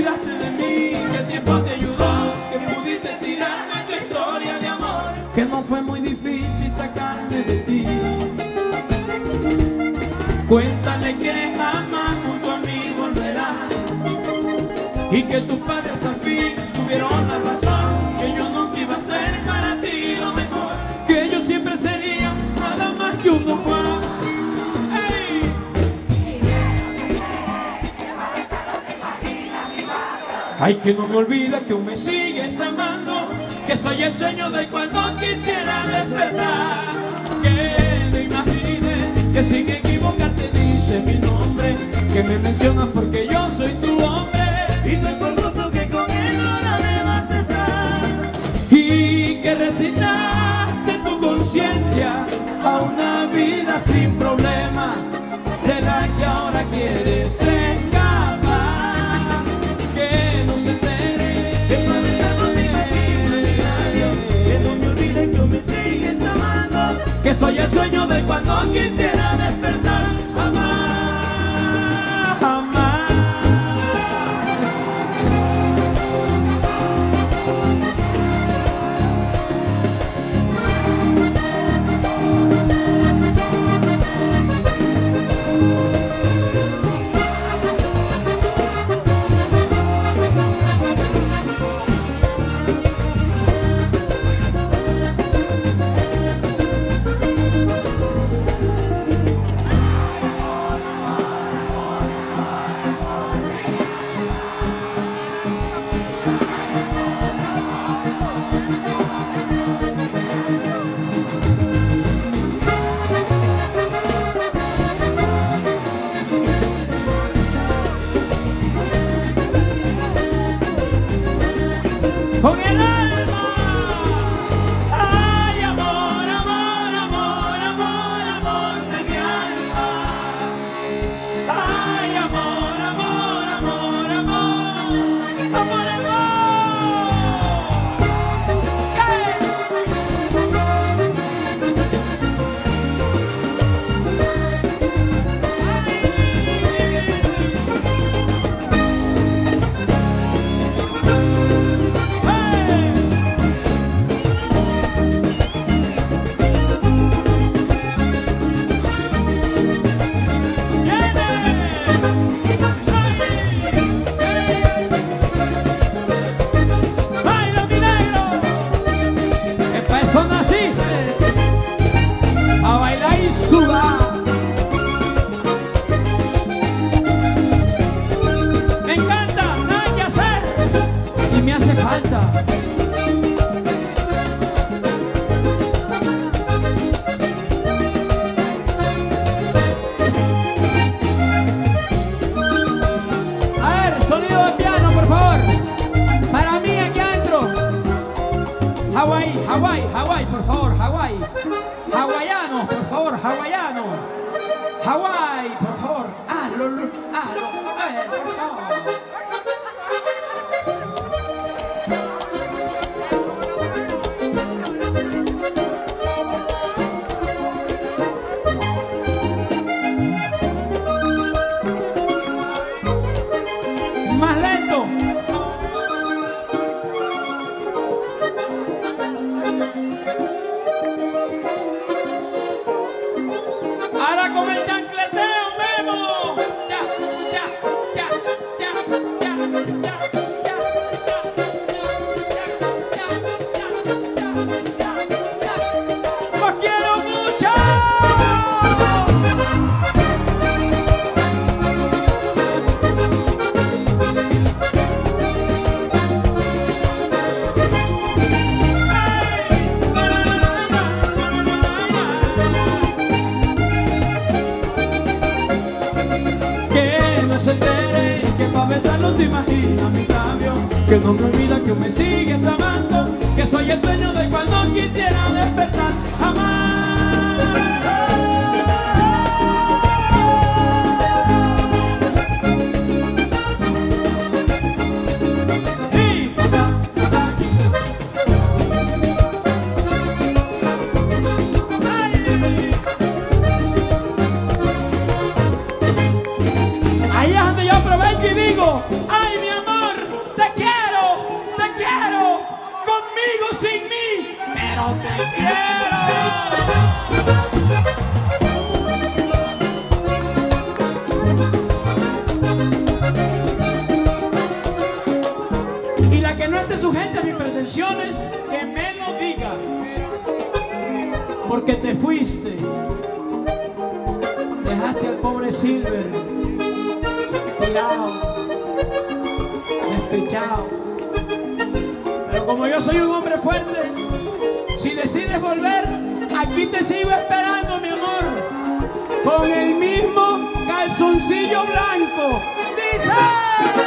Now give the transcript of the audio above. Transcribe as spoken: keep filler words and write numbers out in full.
olvidaste de mí, que el tiempo te ayudó, que pudiste tirarme esta historia de amor, que no fue muy difícil sacarme de ti. Cuéntale que jamás junto a mí volverás y que tus padres al fin tuvieron la razón, que yo nunca iba a ser para ti lo mejor, que yo siempre sería nada más que un don Juan. ¡Hey! Ay, que no me olvida que aún me sigues amando, que soy el sueño del cual no quisiera despertar, que no imagines que sin equivocarte dice mi nombre, que me mencionas porque yo soy tu hombre y no es por gusto que con él ahora me vas a estar, y que resignaste tu conciencia a una vida sin problema de la que ahora quieres escapar, que no se entere, que para besar no te imaginas, que no me olvides que me sigues amando, que soy el sueño del cual no quisiera despertar jamás, jamás. Con el alma, ay amor, amor, amor, amor, amor de mi alma, ay amor, amor, amor, amor, amor, amor. Son así, a bailar y sudar. Me encanta, nada que hacer y me hace falta. A ver, sonido de piano, por favor. Para mí aquí adentro. Hawái, Hawái, Hawái, por favor, Hawái. Hawaiano, por favor, hawaiano. Hawái, por favor. Hazlo, hazlo, a ver, por favor. Más lento. Ahora con el chancleteo, Memo. Ya, ya, ya, ya, ya, ya, ya, ya. ¡Los quiero mucho! Que pa' besarlo te imaginas mi labio, que no me olvida que me sigues amando, que soy el sueño del cual no quisiera despertar jamás. Y papá, papá. Ahí es donde yo aprovecho y digo, ay mi amor, pero te quiero. Y la que no esté sujeta a mis pretensiones, que me lo diga. Porque te fuiste. Dejaste al pobre Silver tirado, despechado. Pero como yo soy un hombre fuerte, si decides volver, aquí te sigo esperando, mi amor, con el mismo calzoncillo blanco. ¡Dice!